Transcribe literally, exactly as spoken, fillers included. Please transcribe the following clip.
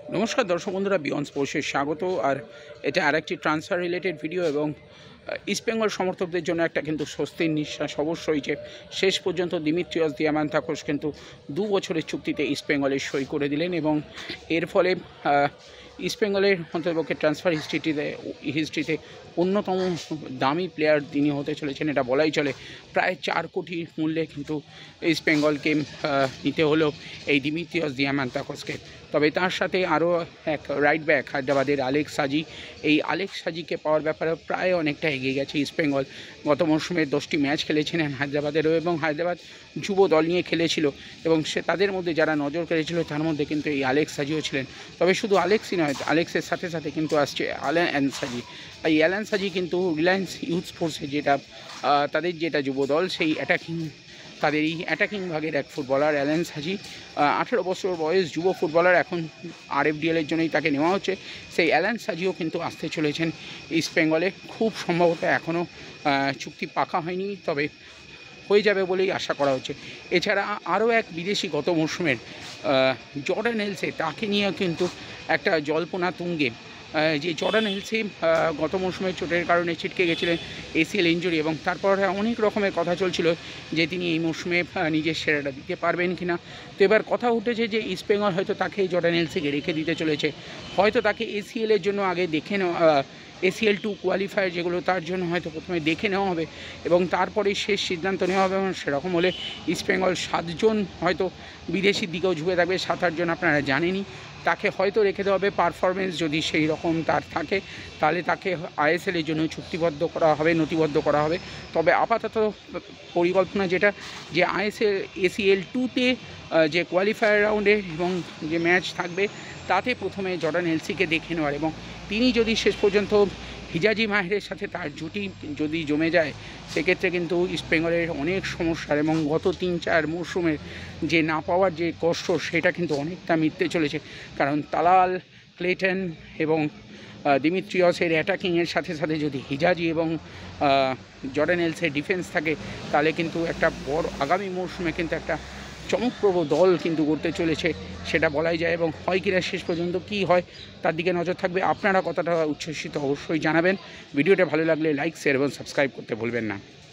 নমস্কার দর্শক বন্ধুরা, বিয়ন্ড স্পোর্টসে স্বাগত। আর এটা আরেকটি ট্রান্সফার রিলেটেড ভিডিও এবং ইস্টবেঙ্গল সমর্থকদের জন্য একটা কিন্তু স্বস্তির নিঃশ্বাস অবশ্যই যে শেষ পর্যন্ত দিমিত্রিয়স দিয়ামান্তাকোস কিন্তু দু বছরের চুক্তিতে ইস্টবেঙ্গলের সই করে দিলেন এবং এর ফলে ইস্টবেঙ্গলের অন্তর্পক্ষে ট্রান্সফার হিস্ট্রিটিতে হিস্ট্রিতে অন্যতম দামি প্লেয়ার তিনি হতে চলেছেন, এটা বলাই চলে। প্রায় চার কোটি মূল্যে কিন্তু ইস্টবেঙ্গলকে নিতে হলো এই দিমিত্রিয়স দিয়ামান্তাকোসকে। তবে তার সাথে আরও এক রাইট ব্যাক হায়দ্রাবাদের আলেক্স সাজি, এই আলেক্স সাজিকে পাওয়ার ব্যাপারে প্রায় অনেকটা এগিয়ে গেছে ইস্টবেঙ্গল। গত মরশুমে দশটি ম্যাচ খেলেছিলেন হায়দ্রাবাদেরও এবং হায়দ্রাবাদ যুব দল নিয়ে খেলেছিল এবং সে তাদের মধ্যে যারা নজর কেড়েছিল তার মধ্যে কিন্তু এই আলেক্স সাজিও ছিলেন। তবে শুধু আলেক্সই নয়, আলেক্সের সাথে সাথে কিন্তু আসছে অ্যালান সাজি। এই অ্যালান সাজি কিন্তু রিলায়েন্স ইউথ স্পোর্টসে যেটা তাদের যেটা যুব দল, সেই অ্যাটাকিং তাদের এই অ্যাটাকিং ভাগের এক ফুটবলার অ্যালান সাজি, আঠেরো বছর বয়স, যুব ফুটবলার। এখন আর এফ ডি এলের জন্যই তাকে নেওয়া হচ্ছে। সেই অ্যালান সাজিও কিন্তু আসতে চলেছেন ইস্টবেঙ্গলে। খুব সম্ভবত এখনও চুক্তি পাকা হয়নি, তবে হয়ে যাবে বলেই আশা করা হচ্ছে। এছাড়া আরও এক বিদেশি গত মরশুমের জর্ডান এলসে, তাকে নিয়েও কিন্তু একটা জল্পনা তুঙ্গে। যে জর্ডান এলসে গত মরশুমের চোটের কারণে ছিটকে গেছিলেন এসিএল ইঞ্জুরি এবং তারপর অনেক রকমের কথা চলছিল যে তিনি এই মরশুমে নিজের সেরাটা দিতে পারবেন কি না। তো এবার কথা উঠেছে যে ইস্টবেঙ্গল হয়তো তাকে জর্ডান এলসেকে রেখে দিতে চলেছে, হয়তো তাকে এসিএলের জন্য আগে দেখে নেওয়া, এসিএল টু কোয়ালিফায়ার যেগুলো, তার জন্য হয়তো প্রথমে দেখে নেওয়া হবে এবং তারপরে শেষ সিদ্ধান্ত নেওয়া হবে। এবং সেরকম হলে ইস্টবেঙ্গল সাতজন হয়তো বিদেশির দিকেও ঝুঁকে থাকবে, সাত আটজন আপনারা জানেনই। তাকে হয়তো রেখে দেওয়া হবে, পারফরমেন্স যদি সেই রকম তার থাকে তাহলে তাকে আইএসএলের জন্য চুক্তিবদ্ধ করা হবে, নথিবদ্ধ করা হবে। তবে আপাতত পরিকল্পনা যেটা, যে আইএসএল এসিএল টুতে যে কোয়ালিফায়ার রাউন্ডে এবং যে ম্যাচ থাকবে তাতে প্রথমে জর্ডান এলসিকে দেখে নেওয়ার, এবং তিনি যদি শেষ পর্যন্ত হিজাজি মাহেরের সাথে তার জুটি যদি জমে যায় সেক্ষেত্রে কিন্তু ইস্টবেঙ্গলের অনেক সমস্যার এবং গত তিন চার মরশুমের যে না পাওয়ার যে কষ্ট সেটা কিন্তু অনেকটা মিটতে চলেছে। কারণ তালাল, ক্লেটন এবং দিমিত্রিয়সের অ্যাটাকিংয়ের সাথে সাথে যদি হিজাজি এবং জর্ডান এলসের ডিফেন্স থাকে তাহলে কিন্তু একটা বড় আগামী মরশুমে কিন্তু একটা চমকপ্রভ দল কিন্তু করতে চলেছে, সেটা বলাই যায়। এবং হয় কিনা শেষ পর্যন্ত কী হয় তার দিকে নজর থাকবে। আপনারা কতটা উচ্ছ্বসিত অবশ্যই জানাবেন। ভিডিওটা ভালো লাগলে লাইক, শেয়ার এবং সাবস্ক্রাইব করতে ভুলবেন না।